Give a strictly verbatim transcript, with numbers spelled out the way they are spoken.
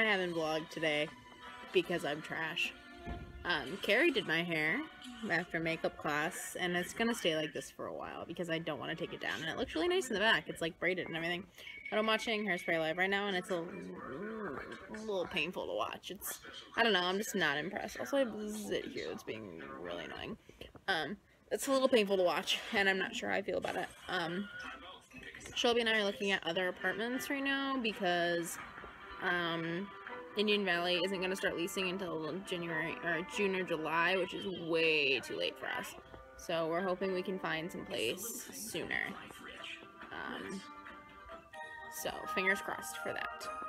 haven't vlogged today because I'm trash. Um, Carrie did my hair after makeup class, and it's gonna stay like this for a while because I don't want to take it down. And it looks really nice in the back. It's like braided and everything. But I'm watching Hairspray Live right now, and it's a, a little painful to watch. It's, I don't know, I'm just not impressed. Also, I have zit here that's being really annoying. Um, it's a little painful to watch, and I'm not sure how I feel about it. Um, Shelby and I are looking at other apartments right now because, um... Indian Valley isn't going to start leasing until January or June or July, which is way too late for us. So we're hoping we can find some place sooner. Um, so fingers crossed for that.